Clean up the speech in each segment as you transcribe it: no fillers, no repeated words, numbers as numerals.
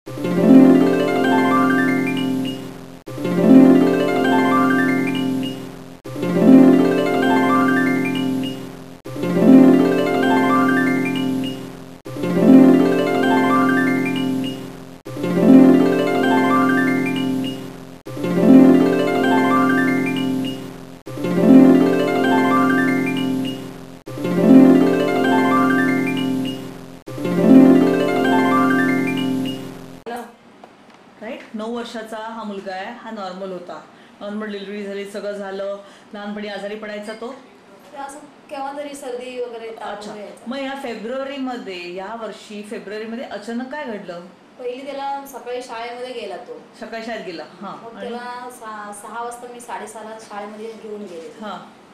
Right 9 वर्षाचा हा मुलगा आहे. हा नॉर्मल होता. नॉर्मल डिलिव्हरी झाली, सगळं झालं. लहानपणी आजारी पडायचा तो केव्हा तरी सर्दी वगैरे. अच्छा. मग ह्या फेब्रुवारीमध्ये, या वर्षी फेब्रुवारीमध्ये अचानक काय घडलं? पहिली त्याला सकाळी शाळेमध्ये गेला. तो सकाळी शाळेत गेला. हा. मग त्याला 6 वाजता मी 6:30ला शाळेमध्ये घेऊन गेले. हा.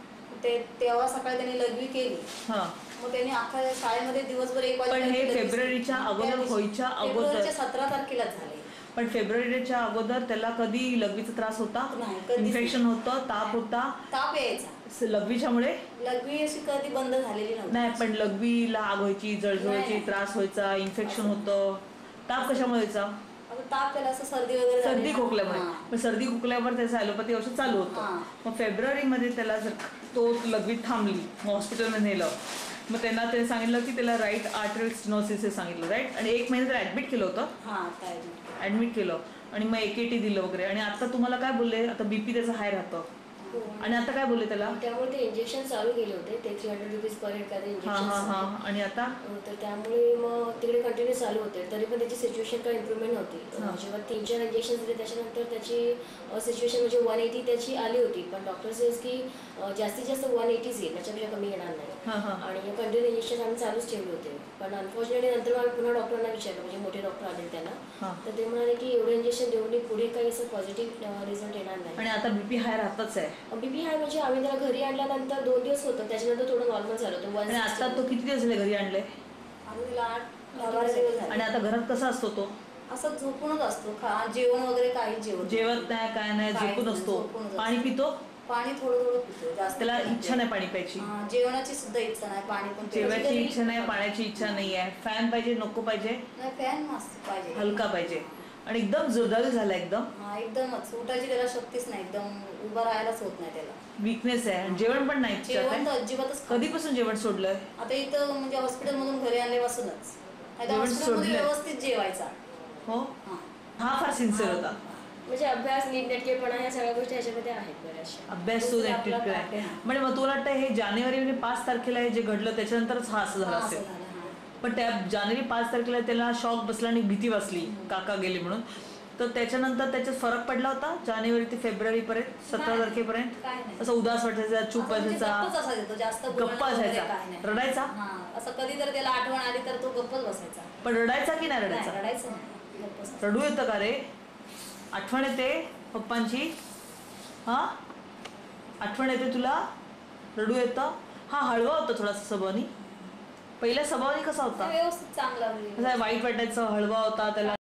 तेव्हा सकाळी त्यांनी लघवी केली. हा. मग त्यांनी अख्खा शाळेमध्ये दिवसभर 1 वाजेपर्यंत. पण हे फेब्रुवारीच्या अगोदर व्हायच्या अगोदर 17 तारखेला झाले. पण फेब्रुवारीच्या अगोदर त्याला कधी लघवीचा त्रास होता? इन्फेक्शन होतं, ताप होता? ताप यायचा लघवीच्यामुळे. लघवी अशी कधी बंद झालेली नाही, पण लघवीला आग व्हायची, जळजळची, त्रास व्हायचा, इन्फेक्शन होतं. ताप कशामुळे व्हायचा? ताप त्याला असं सर्दी वगैरे, सर्दी खोकल्यामुळे. मग सर्दी खोकल्यावर त्याचं ॲलोपॅथी औषध चालू होतं. मग फेब्रुवारीमध्ये त्याला तो लघवीत थांबली, हॉस्पिटलमध्ये नेलं. मग त्यांना त्याने सांगितलं की त्याला राईट आर्टरी स्टेनोसिस हे सांगितलं, राईट. आणि 1 महिना त्याला ऍडमिट केलं होतं. ऍडमिट केलं आणि मग AKT दिलं वगैरे. आणि आता तुम्हाला काय बोलले? आता BP त्याचं हाय राहतं. आणि आता काय बोलले त्याला? त्यामुळे ते इंजेक्शन चालू केले होते, ते 300 रुपीज पर हेड काही इंजेक्शन. आणि आता तर त्यामुळे मग तिकडे कंटिन्यू चालू होते. तरी पण त्याची सिच्युएशन काही इम्प्रूव्हमेंट नव्हती. जेव्हा 3-4 इंजेक्शन दिले त्याच्यानंतर त्याची सिच्युएशन म्हणजे 180 त्याची आली होती. पण डॉक्टर सेज की जास्तीत जास्त 180 येईल, त्याच्यापेक्षा कमी येणार नाही. आणि कंटिन्यू इंजेक्शन आम्ही चालूच ठेवले होते. पण अनफॉर्च्युनेटली नंतर आम्ही पुन्हा डॉक्टरांना विचारलं, म्हणजे मोठे डॉक्टर आले त्यांना. तर ते म्हणाले की एवढे इंजेक्शन देऊन पुढे काही असं पॉझिटिव्ह रिझल्ट येणार नाही. आणि आता BP हाय राहतच आहे. BP हाय म्हणजे आम्ही त्याला घरी आणल्यानंतर 2 दिवस होतं, त्याच्यानंतर थोडं नॉर्मल झालं होतं. आणि आता तो किती दिवस झाले घरी आणले? आम्ही त्याला 8-12 दिवस झाले. आणि आता घरात कसा असतो तो? असं झोपूनच असतो. जेवण वगैरे काही जेवत नाही, काय नाही, झोपून असतो. पाणी पितो? पाणी थोडं पितो, जास्त. त्याला इच्छा नाही पाणी प्यायची? जेवणाची सुद्धा इच्छा नाही, पाणी पण. जेवायची इच्छा नाही, पाण्याची इच्छा नाही आहे. फॅन पाहिजे, नको पाहिजे? फॅन मस्त पाहिजे, हलका पाहिजे. आणि एकदम जोरदार झाला एकदम. एकदमच उठायची त्याला शक्तीच नाही, एकदम उभं राहायलाच होत नाही त्याला. वीकनेस आहे. आणि जेवण पण नाही? जेवण तर अजिबातच. कधीपासून जेवण सोडलंय? आता इथं म्हणजे हॉस्पिटल मधून घरी आणल्यापासूनच. व्यवस्थित जेवायचा. हो. हा फार सिन्सिअर होता. म्हणजे अभ्यास, नीटनेटकेपणा, ह्या सगळ्या गोष्टी याच्यामध्ये आहेत बऱ्याचशा. अभ्यास तो नीटनेटके. म्हणजे मग तुला वाटतं हे जानेवारी म्हणजे 5 तारखेला हे जे घडलं त्याच्यानंतरच हा असं झाला असेल? पण त्या जानेवारी 5 तारखेला त्याला शॉक बसला आणि भीती बसली, काका गेले म्हणून. तर त्याच्यानंतर त्याच्यात फरक पडला होता जानेवारी ते फेब्रुवारी पर्यंत, 17 तारखेपर्यंत? असं उदास वाटायचा, चूप असायचा, गप्पा असायचा, रडायचा? असं कधी तर त्याला आठवण आली तर तो गप्पच बसायचा. पण रडायचा की नाही रडायचा? रडायचं. रडू येतं का रे? आठवण येते पप्पांची? हा, आठवण येते तुला? रडू येतं? हा हळवा होता थोडासा स्वभावानी. पहिल्या स्वभावानी कसा होता? व्यवस्थित, चांगला. वाईट वाटायचं, हळवा होता त्याला.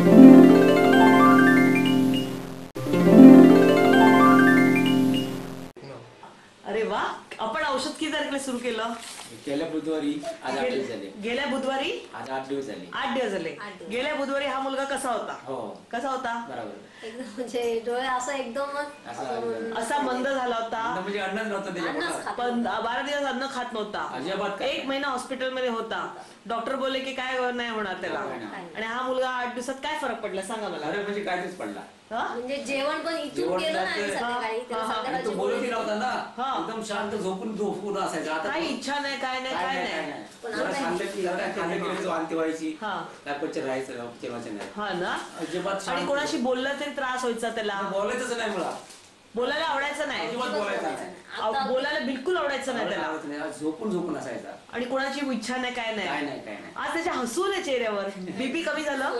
अरे वा. आपण औषध किती तारखेला सुरू केलं? गेल्या बुधवारी. आज 8 दिवस झाले. गेल्या बुधवारी? आज 8 दिवस झाले. 8 दिवस झाले. गेल्या बुधवारी हा मुलगा कसा होता? हो. कसा होता? बरोबर. एकदम म्हणजे डोळे असं एकदम असा मंद झाला होता. म्हणजे अन्नच नव्हतं त्याच्यात. पण 12 दिवस अन्न खात नव्हता. 1 महिना हॉस्पिटलमध्ये होता. डॉक्टर बोलले की काय नाही होणार त्याला. आणि हा मुलगा 8 दिवसात काय फरक पडला सांगा मला? अरे म्हणजे कायच पडला. म्हणजे जेवण पण इथून केलं नाही संध्याकाळी. तो बोलत नव्हता ना, एकदम शांत झोपून असायचा. आता काही इच्छा नाही, काय नाही, काय नाही. जरा शांत केलं, वांती व्हायची, काय राहायचं जेवायचं नाही. हा ना. अजिबात. आणि कोणाशी बोललं तरी त्रास व्हायचा त्याला. बोलायचंच नाही मला. बोलायला आवडायचं नाही. बोलायला बिलकुल आवडायचं नाही त्याला. झोपून असायचा. आणि कोणाची इच्छा नाही, काय नाही. आज त्याच्या हसून आहे चेहऱ्यावर. BP कमी झालं?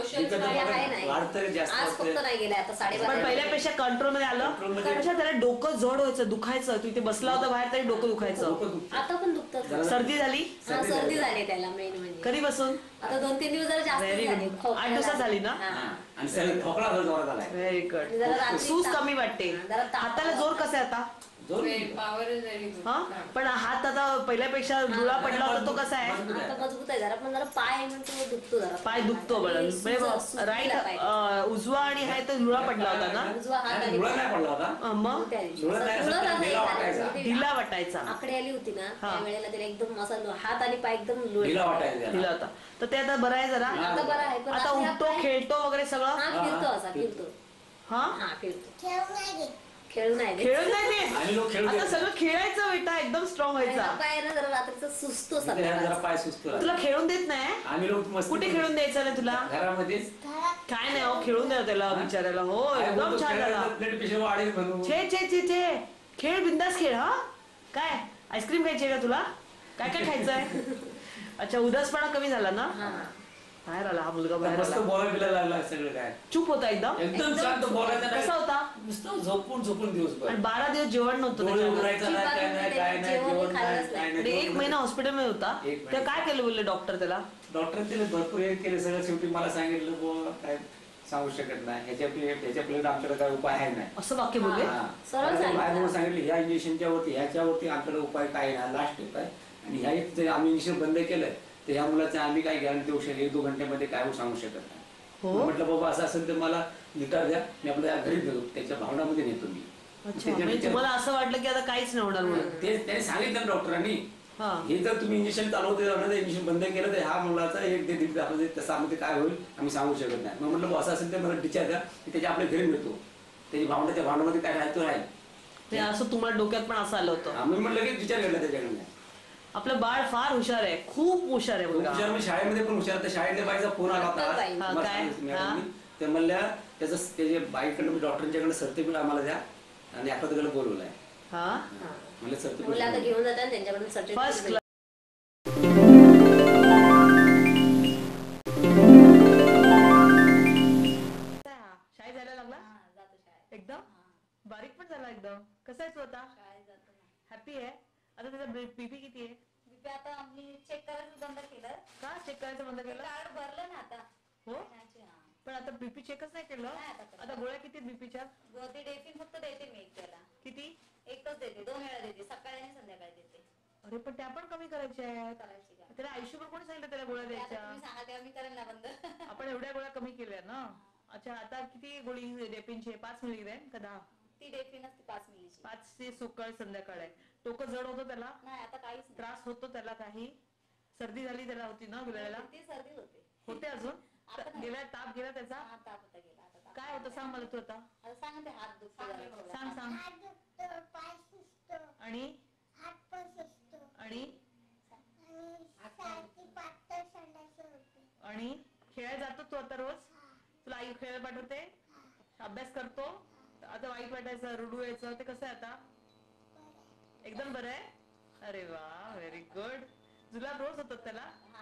पण पहिल्यापेक्षा कंट्रोल मध्ये आलं. त्याला डोकं जड व्हायचं, दुखायचं. तू इथे बसला होता बाहेर तरी डोकं दुखायचं. आता पण दुखतं. सर्दी झाली? सर्दी झाली त्याला मेन म्हणजे. कधी बसून? आता 2-3 दिवस जरा जास्त झाली. 8 दिवसात झाली ना? आणि खोकला जोरात आलाय. Very good. सूज कमी वाटते. हाताला जोर कसा आहे आता? हा पण हात आता पहिल्यापेक्षा जुळा पडला होता तो कसा आहे आता मजबूत आहे जरा, पण जरा पाय म्हणतो दुखतो जरा. पाय दुखतो म्हणजे राईट उजवा आणि हाय तर जुळा पडला होता ना उजवा हात आणि जुळा नाही पडला होता मग त्या दिवशी. जुळा नाही, जुळत असं आहे, ढिला वाटायचा. ढिला वाटायचा आकडे आली होती ना हा. त्या वेळेला त्याला एकदम असा हात आणि पाय एकदम ढिला वाटायचा ढिला होता तर ते आता बरं आहे जरा आता बरं आहे, पण आता आता उठतो खेळतो वगैरे सगळं हा फिरतो असा फिरतो. हा हा फिरतो. खेळू नाही देत. खेळत नाही ते आणि लोक खेळू आता देत. सगळं खेळायचं बेटा एकदम स्ट्रॉंग व्हायचा पाय ना जरा रात्रीचा सुचतो इथे जरा सगळा. पाय सुचतो तुला खेळून देत नाही आम्ही लोक मस्त कुठे खेळून द्यायचं नाही तुला घरामध्येच काय नाही हो खेळून द्या त्याला बिचारायला हो एकदम छान झाला ब्लड प्रेशर वाढेल म्हणून छे छे छे छे खेळ बिंदास खेळ हा काय आईस्क्रीम खायची आहे का तुला काय काय खायचंय अच्छा उदासपणा कमी झाला ना बाहेर आला हा मुलगा बाहेर मस्त आला बोलायला बिलायला लागला सगळं काय चूप होता एकदम एकदम शांत बोलायचं नाही. कसा होता नुसतं झोपून झोपून दिवसभर आणि 12 दिवस जेवण नव्हतं डोळे त्याच्यावर. उघडायचं नाही काय नाही काय नाही जेवण जेवण नाही खाल्लंच काय आणि नाही 1 महिना हॉस्पिटलमध्ये होता एक ते महिना. काय केलं बोलले डॉक्टर त्याला डॉक्टर तिने भरपूर हे केले सगळं शेवटी मला सांगितलं बुवा काय सांगू शकत नाही ह्याच्या आमच्याकडे काय उपाय आहे नाही असं वाक्य बोलले हा. सरळ मला सांगितलं. बाहेरून सांगितलं ह्या इंजेक्शनच्या वरती ह्याच्यावरती आमच्याकडे उपाय काय नाही लास्ट उपाय आणि ह्या जर आम्ही इंजेक्शन बंद केलं तर ह्या मुलाचं आम्ही काय गॅरंटी देऊ शकतो 1-2 घंट्यामध्ये काय होऊ सांगू शकत नाही हो म्हटलं बाबा असं असेल तर मला लिटर द्या मी आपल्या घरी देतो त्याच्या भावनामध्ये नेतो मी अच्छा म्हणजे तुम्हाला असं वाटलं की आता काहीच नाही होणार म्हणून ते त्याने सांगितलं ना डॉक्टरांनी हा हे जर तुम्ही इंजेक्शन चालवते इंजेक्शन बंद केलं तर ह्या मुलाचा 1-1.5 तासामध्ये तसामध्ये काय होईल आम्ही सांगू शकत नाही मग म्हटलं असं असेल तर मला डिस्चार्ज द्या मी त्याच्या आपल्या घरी मिळतो त्याची भावना त्या भावनामध्ये काय राहतो राहील ते असं तुम्हाला डोक्यात पण असं आलं होतं आम्ही म्हटलं की डिस्चार्ज घेतला त्याच्याकडनं आपलं बाळ फार हुशार आहे खूप हुशार आहे खूप मुलगा हुशार मी शाळेमध्ये पण हुशार तर शाळेतल्या बाईचा फोन आला होता बाई. आज. हा, मस्त काय? मॅडमनी. हा. ते म्हणल्या त्याच्या बाईकडनं मी डॉक्टरांच्याकडे सर्टिफिकेट आम्हाला द्या आणि आठवड्याकडे बोलवलाय हा म्हणलं मुलं आता सर्टिफिकेट घेऊन जातात त्यांच्याकडून फर्स्ट सर्टिफिकेट. शाळेत जायला लागला एकदम बारीक पण झाला एकदम कसा आहे तू आता हॅपी आहे आता त्याचा बीपी किती आहे बीपी आता आम्ही चेक करायचं बंद केलं. का चेक करायचं बंद केलं कार्ड भरलं ना आता. हो हा. पण आता बीपी चेकच नाही केलं नाही आता करत. आता गोळ्या किती बीपीच्या गोदी डेफिन फक्त देते मी एक त्याला. किती एकच देते 2 वेळा देते सकाळी आणि संध्याकाळी देते. अरे पण त्या पण कमी करायच्या आहेत करायची का? त्याला आयुष्यभर कोणी सांगितलं त्याला गोळ्या आता द्यायच्या तुम्ही सांगा तेव्हा मी करेन ना बंद. आपण एवढ्या गोळ्या कमी केल्या ना अच्छा आता किती गोळी डेपिनची 5 मिलीग्रॅम का 10 ती डेफिन असते 5 मिलीची. 5 ते सकाळ संध्याकाळ आहे डोकं जड होतं त्याला नाही आता काहीच नाही. त्रास होतो त्याला काही सर्दी झाली त्याला होती ना गेल्याला ती सर्दी होते. होते अजून आता नाही. गेल्या ताप गेला त्याचा हा ताप होता गेला आता ताप. काय होतं सांग मला तू आता आता सांगा ते हात दुखतो जरा थोडा. सांग सांग आणि आणि आणि खेळायला जातो तू आता रोज तुला आई खेळायला पाठवते अभ्यास करतो आता वाईट वाटायचं रडू यायचं ते कसं आहे आता एकदम बरं आहे अरे वा व्हेरी गुड तुला रोज होतात त्याला हा.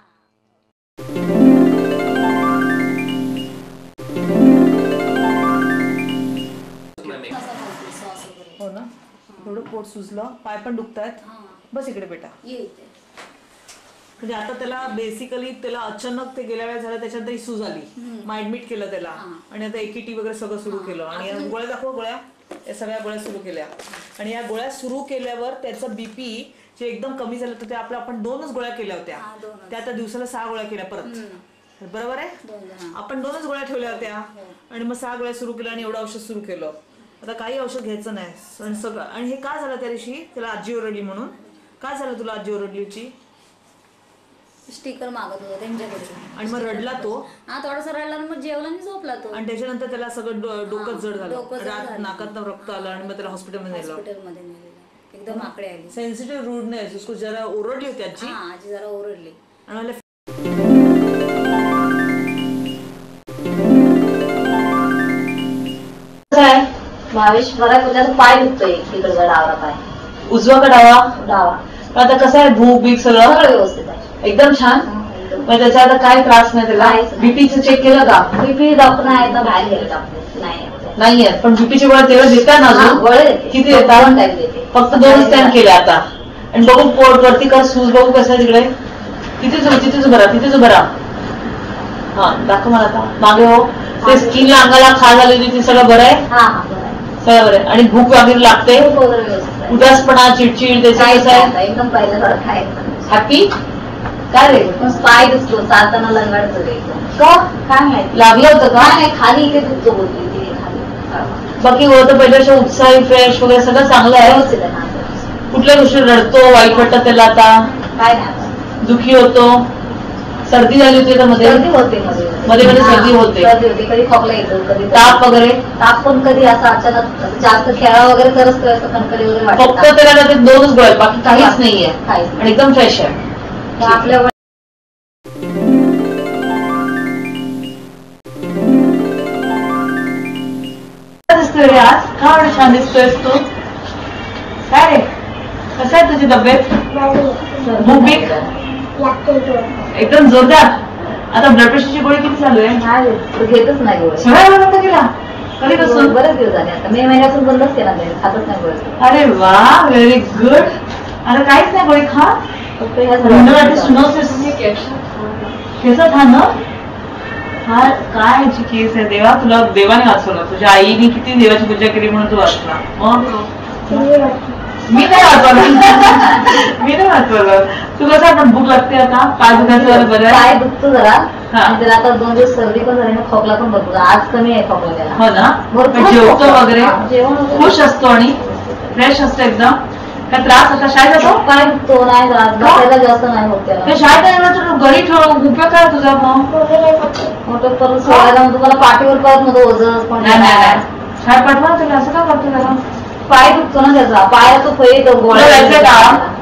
असा बोलते, सॉस वगैरे. हो ना एवढं पोट सुजलं पाय पण दुखतायत हा. बस इकडे बेटा ये इथे. म्हणजे आता त्याला बेसिकली त्याला अचानक ते गेल्या वेळेस झालं त्याच्यानंतर इशू झाली मग ऍडमिट केलं त्याला आणि आता एकीटी वगैरे सगळं सुरू केलं आणि या गोळ्या दाखव गोळ्या या सगळ्या गोळ्या सुरू केल्या आणि या गोळ्या सुरू केल्यावर त्याचं बीपी जे एकदम कमी झालं तर ते आपल्या आपण 2च गोळ्या केल्या होत्या हा, 2च. त्या आता दिवसाला 6 गोळ्या केल्या परत बरोबर आहे 2. आपण 2च गोळ्या ठेवल्या होत्या आणि मग 6 गोळ्या सुरू केल्या आणि एवढं औषध सुरू केलं आता काही औषध घ्यायचं नाही आणि सगळं आणि हे का झालं त्या दिवशी त्याला आजी ओरडली म्हणून काय झालं तुला आजी ओरडलीची स्टिकर मागत होता त्यांच्याकडे आणि मग रडला तो हा थोडासा रडला आणि मग जेवला आणि झोपला तो. आणि त्याच्यानंतर त्याला सगळं डोकं जड डोकं जड झालं झालं. नाकात रक्त आलं आणि मग त्याला हॉस्पिटलमध्ये नेलं हॉस्पिटलमध्ये नेलेला. एकदम आकडे आली. सेन्सिटिव्ह रूडनेस उसको जरा ओरडली होती आजी हा आजी जरा ओरडली. आणि मला भावेश बघा त्याचा पाय दुखतोय तिकडचा डावा पाय उजवा का डावा डावा आता कसं आहे भूक बीक सगळं सगळं व्यवस्थित आहे. एकदम छान मग त्याचा आता काय त्रास नाही त्याला बीपीचं चेक केलं का बीपी डॉक्टर आहे तर बाहेर गेले डॉक्टर नाही नाहीये पण बीपीची गोळ्या तेव्हा देता ना अजून गोळे देते. किती देतात 2 टाइम देते. फक्त 2 स्कॅन केले आता आणि बघू पोट वरती कर सूज बघू कसं आहे तिकडे तिथेच उभं राहा हा दाखव मला आता मागे हो ते स्किनला अंगाला खा झालेली ती सगळं बरं आहे हा हा बरं आहे. सगळं बरं आहे आणि भूक वगैरे लागते खूप वगैरे व्यवस्थित आहे. उदासपणा चिडचिड त्याचं काहीच कसं आहे? नाही, एकदम पहिल्यासारखं आहे. हॅपी काय रे? पण पाय दुखतो चालताना लंगाडतो रे एकदम. का काय माहिती लागलं होतं का? काय नाही, खाली इथे दुखतो बोलतो इथे खाली. बाकी होतं पहिल्यापेक्षा उत्साही फ्रेश वगैरे सगळं चांगलं आहे. व्यवस्थित आहे ना. कुठल्या गोष्टी रडतो वाईट वाटतं त्याला आता? काय नाही आता. दुखी होतो, सर्दी झाली होती का मध्ये? सर्दी होते मध्ये मध्ये सर्दी होते. सर्दी होते, कधी खोकला येतो, कधी ताप वगैरे? ताप पण कधी असं अचानक जास्त खेळा वगैरे तरच असं कणकणी वगैरे फक्त वाटतं. त्याला ते 2च गोळ्या, बाकी काहीच नाहीये काहीच आणि एकदम फ्रेश आहे. नाही. आपल्या दिसतोय रे आज? का एवढं छान दिसतोयस तू? काय रे, कसं आहे तुझी तब्येत? भूक एकदम जोरदार. आता ब्लड प्रेशरची गोळी किती चालू आहे? नाही घेतच नाही गोळी. सगळ्या वेळा बंद केला? कधीपासून? बरेच दिवस झाले आता. मे महिन्यातून बंदच केला नाही, खातच नाही गोळी. अरे वा, व्हेरी गुड. आता काहीच नाही गोळी खा. फक्त ह्या केसं था ना? हा काय याची केस आहे देवा, तुला देवाने वाचवलं. तुझ्या आईने किती देवाची पूजा केली म्हणून तू वाचला. मी नाही वाचवलं. मी नाही वाचवलं. तू कसं आपण भूक लागते आता? पाय दुखायचं बरं पाय आहे? दुखतो जरा हा. आणि त्याला आता 2 दिवस सर्दी पण झाली ना, खोकला पण भरपूर. आज कमी आहे खोकला त्याला. हो ना? भरपूर जेवतो खोकला. वगैरे? जेवण वगैरे. खुश असतो आणि फ्रेश असतो एकदम. काय त्रास आता शाळेत जातो? पाय दुखतो नाही त्रास, बसायला जास्त नाही होत त्याला. ते शाळेत नाही जाणार तर घरी ठेव. उपयोग काय तुझा मग? मोठं परत सोडायला मग तुम्हाला पाठीवर परत मध्ये ओझं पण नाही नाही नाही. शाळेत पाठवा ना त्याला. असं का करतो त्याला? पाय दुखतो ना त्याचा, पायाला तो फैत तुला जायचंय का?